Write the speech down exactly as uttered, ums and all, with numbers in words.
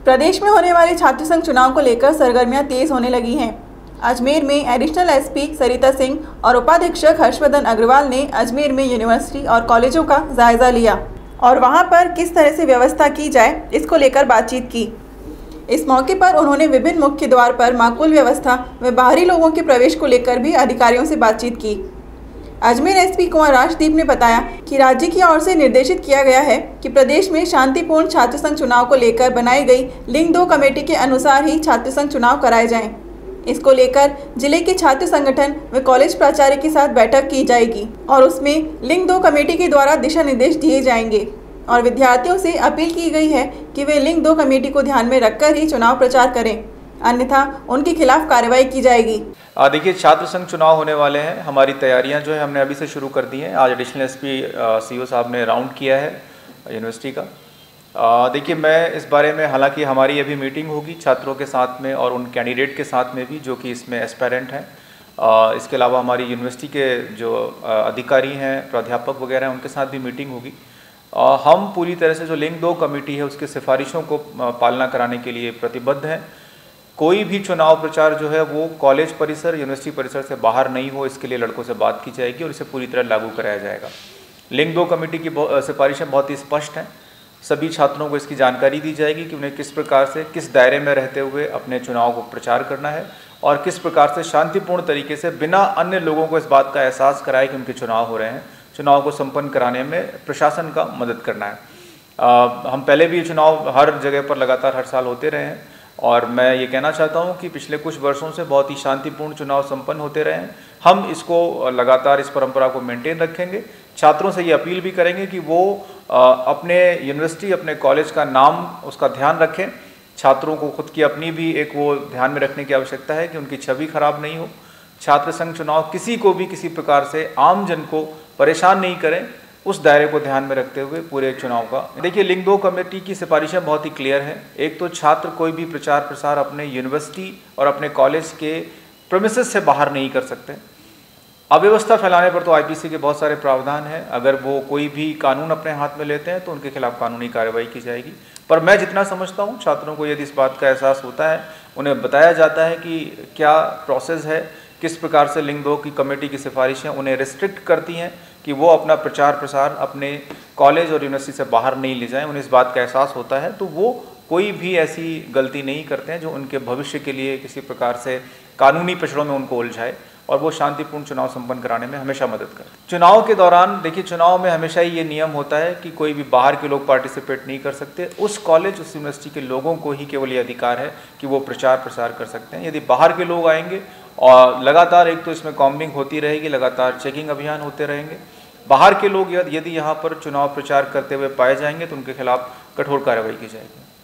प्रदेश में होने वाले छात्र संघ चुनाव को लेकर सरगर्मियां तेज होने लगी हैं। अजमेर में एडिशनल एसपी सरिता सिंह और उपाधीक्षक हर्षवर्धन अग्रवाल ने अजमेर में यूनिवर्सिटी और कॉलेजों का जायजा लिया और वहां पर किस तरह से व्यवस्था की जाए इसको लेकर बातचीत की। इस मौके पर उन्होंने विभिन्न मुख्य द्वार पर माकूल व्यवस्था व बाहरी लोगों के प्रवेश को लेकर भी अधिकारियों से बातचीत की। अजमेर एसपी कुमार राजदीप ने बताया कि राज्य की ओर से निर्देशित किया गया है कि प्रदेश में शांतिपूर्ण छात्र संघ चुनाव को लेकर बनाई गई लिंग दो कमेटी के अनुसार ही छात्र संघ चुनाव कराए जाएं। इसको लेकर जिले के छात्र संगठन व कॉलेज प्राचार्य के साथ बैठक की जाएगी और उसमें लिंग दो कमेटी के द्वारा दिशा निर्देश दिए जाएंगे और विद्यार्थियों से अपील की गई है कि वे लिंग दो कमेटी को ध्यान में रखकर ही चुनाव प्रचार करें, अन्यथा उनके खिलाफ कार्रवाई की जाएगी। देखिए, छात्र संघ चुनाव होने वाले हैं। हमारी तैयारियां जो है हमने अभी से शुरू कर दी हैं। आज एडिशनल एसपी सीओ साहब ने राउंड किया है यूनिवर्सिटी का। देखिए, मैं इस बारे में, हालांकि हमारी अभी मीटिंग होगी छात्रों के साथ में और उन कैंडिडेट के साथ में भी जो कि इसमें एस्पायरेंट हैं। इसके अलावा हमारी यूनिवर्सिटी के जो अधिकारी हैं, प्राध्यापक वगैरह हैं, उनके साथ भी मीटिंग होगी। हम पूरी तरह से जो लिंग दो कमेटी है उसकी सिफारिशों को पालना कराने के लिए प्रतिबद्ध हैं। कोई भी चुनाव प्रचार जो है वो कॉलेज परिसर, यूनिवर्सिटी परिसर से बाहर नहीं हो, इसके लिए लड़कों से बात की जाएगी और इसे पूरी तरह लागू कराया जाएगा। लिंग दो कमेटी की सिफारिशें बहुत ही स्पष्ट हैं। सभी छात्रों को इसकी जानकारी दी जाएगी कि उन्हें किस प्रकार से, किस दायरे में रहते हुए अपने चुनाव को प्रचार करना है और किस प्रकार से शांतिपूर्ण तरीके से बिना अन्य लोगों को इस बात का एहसास कराए कि उनके चुनाव हो रहे हैं, चुनाव को संपन्न कराने में प्रशासन का मदद करना है। आ, हम पहले भी चुनाव हर जगह पर लगातार हर साल होते रहे हैं और मैं ये कहना चाहता हूँ कि पिछले कुछ वर्षों से बहुत ही शांतिपूर्ण चुनाव संपन्न होते रहे हैं। हम इसको लगातार, इस परंपरा को मेंटेन रखेंगे। छात्रों से ये अपील भी करेंगे कि वो अपने यूनिवर्सिटी, अपने कॉलेज का नाम, उसका ध्यान रखें। छात्रों को खुद की अपनी भी एक वो ध्यान में रखने की आवश्यकता है कि उनकी छवि खराब नहीं हो। छात्र संघ चुनाव किसी को भी किसी प्रकार से आम जन को परेशान नहीं करें, उस दायरे को ध्यान में रखते हुए पूरे चुनाव का। देखिए, लिंग दो कमेटी की सिफारिशें बहुत ही क्लियर हैं। एक तो छात्र कोई भी प्रचार प्रसार अपने यूनिवर्सिटी और अपने कॉलेज के प्रेमिसेस से बाहर नहीं कर सकते। अव्यवस्था फैलाने पर तो आईपीसी के बहुत सारे प्रावधान हैं। अगर वो कोई भी कानून अपने हाथ में लेते हैं तो उनके खिलाफ कानूनी कार्रवाई की जाएगी। पर मैं जितना समझता हूँ, छात्रों को यदि इस बात का एहसास होता है, उन्हें बताया जाता है कि क्या प्रोसेस है, किस प्रकार से लिंग दो की कमेटी की सिफारिशें उन्हें रिस्ट्रिक्ट करती हैं कि वो अपना प्रचार प्रसार अपने कॉलेज और यूनिवर्सिटी से बाहर नहीं ले जाएं, उन्हें इस बात का एहसास होता है, तो वो कोई भी ऐसी गलती नहीं करते हैं जो उनके भविष्य के लिए किसी प्रकार से कानूनी पचड़ों में उनको उलझाए, और वो शांतिपूर्ण चुनाव संपन्न कराने में हमेशा मदद करते हैं। चुनाव के दौरान देखिए, चुनाव में हमेशा ही ये नियम होता है कि कोई भी बाहर के लोग पार्टिसिपेट नहीं कर सकते। उस कॉलेज, उस यूनिवर्सिटी के लोगों को ही केवल ये अधिकार है कि वो प्रचार प्रसार कर सकते हैं। यदि बाहर के लोग आएंगे और लगातार, एक तो इसमें कॉम्बिंग होती रहेगी, लगातार चेकिंग अभियान होते रहेंगे। बाहर के लोग यदि यहाँ पर चुनाव प्रचार करते हुए पाए जाएंगे तो उनके खिलाफ कठोर कार्रवाई की जाएगी।